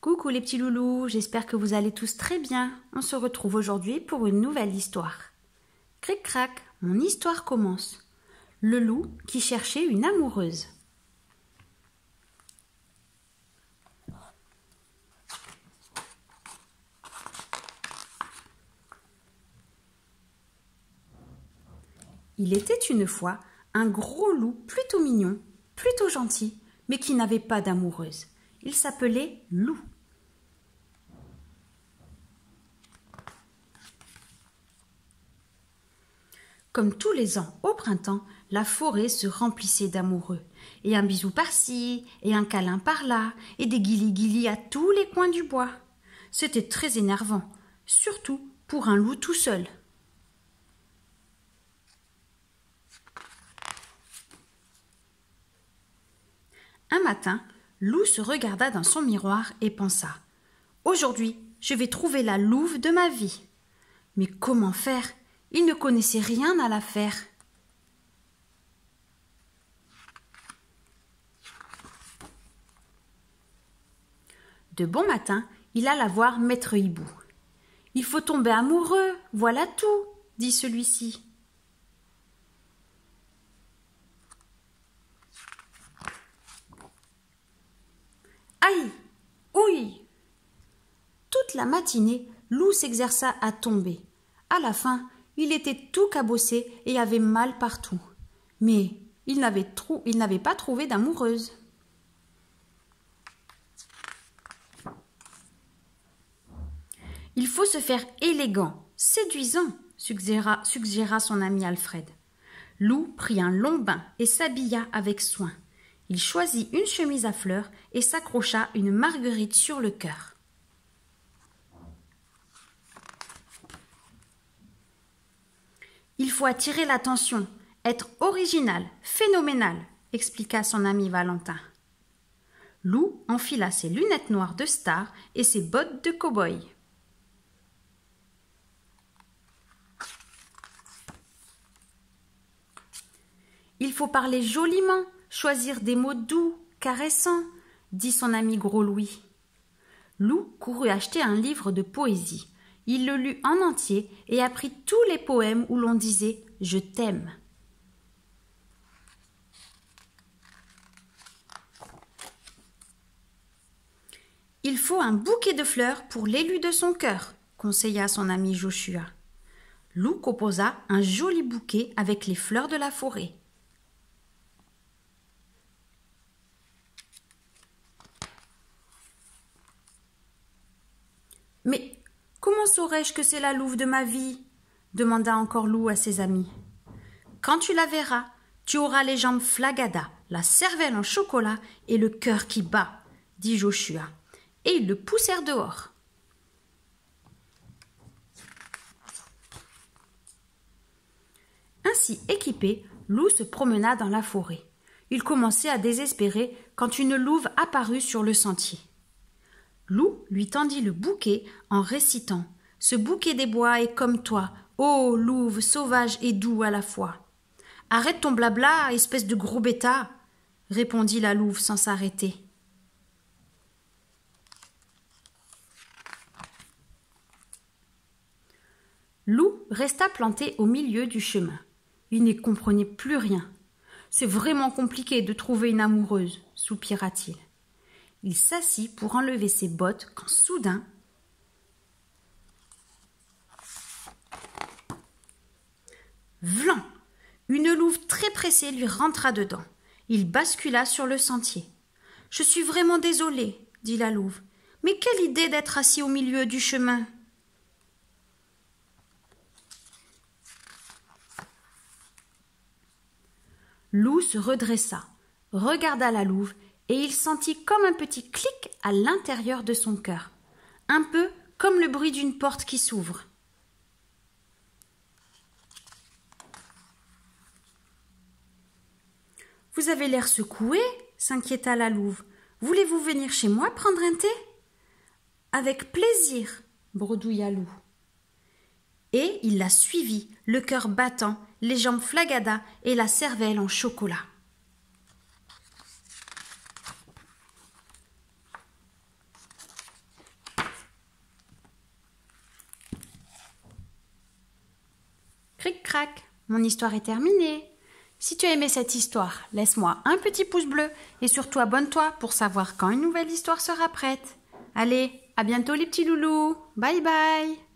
Coucou les petits loulous, j'espère que vous allez tous très bien. On se retrouve aujourd'hui pour une nouvelle histoire. Cric-crac, mon histoire commence. Le loup qui cherchait une amoureuse. Il était une fois un gros loup plutôt mignon, plutôt gentil, mais qui n'avait pas d'amoureuse. Il s'appelait Loup. Comme tous les ans au printemps, la forêt se remplissait d'amoureux. Et un bisou par-ci, et un câlin par-là, et des guilis-guilis à tous les coins du bois. C'était très énervant, surtout pour un loup tout seul. Un matin, Loup se regarda dans son miroir et pensa « Aujourd'hui, je vais trouver la louve de ma vie. » Mais comment faire? Il ne connaissait rien à l'affaire. De bon matin, il alla voir Maître Hibou. « Il faut tomber amoureux, voilà tout, » dit celui-ci. Aïe! Ouille! Toute la matinée, Loup s'exerça à tomber. À la fin, il était tout cabossé et avait mal partout. Mais il n'avait pas trouvé d'amoureuse. Il faut se faire élégant, séduisant, suggéra son ami Alfred. Loup prit un long bain et s'habilla avec soin. Il choisit une chemise à fleurs et s'accrocha une marguerite sur le cœur. Il faut attirer l'attention, être original, phénoménal, expliqua son ami Valentin. Loup enfila ses lunettes noires de star et ses bottes de cow-boy. Il faut parler joliment, choisir des mots doux, caressants, dit son ami Gros Louis. Loup courut acheter un livre de poésie. Il le lut en entier et apprit tous les poèmes où l'on disait « Je t'aime ». Il faut un bouquet de fleurs pour l'élu de son cœur, conseilla son ami Joshua. Loup composa un joli bouquet avec les fleurs de la forêt. Mais comment saurais-je que c'est la louve de ma vie? Demanda encore Loup à ses amis. Quand tu la verras, tu auras les jambes flagadas, la cervelle en chocolat et le cœur qui bat, dit Joshua. Et ils le poussèrent dehors. Ainsi équipé, Loup se promena dans la forêt. Il commençait à désespérer quand une louve apparut sur le sentier. Loup lui tendit le bouquet en récitant « Ce bouquet des bois est comme toi, ô louve sauvage et doux à la fois. »« Arrête ton blabla, espèce de gros bêta !» répondit la louve sans s'arrêter. Loup resta planté au milieu du chemin. Il n'y comprenait plus rien. « C'est vraiment compliqué de trouver une amoureuse, » soupira-t-il. Il s'assit pour enlever ses bottes quand soudain, vlan! Une louve très pressée lui rentra dedans. Il bascula sur le sentier. « Je suis vraiment désolé, » dit la louve. « Mais quelle idée d'être assis au milieu du chemin !» Loup se redressa, regarda la louve et il sentit comme un petit clic à l'intérieur de son cœur, un peu comme le bruit d'une porte qui s'ouvre. « Vous avez l'air secoué, » s'inquiéta la louve. « Voulez-vous venir chez moi prendre un thé ?»« Avec plaisir, » bredouilla Loup. Et il la suivit, le cœur battant, les jambes flagadas et la cervelle en chocolat. Cric-crac, mon histoire est terminée. Si tu as aimé cette histoire, laisse-moi un petit pouce bleu et surtout abonne-toi pour savoir quand une nouvelle histoire sera prête. Allez, à bientôt les petits loulous. Bye bye.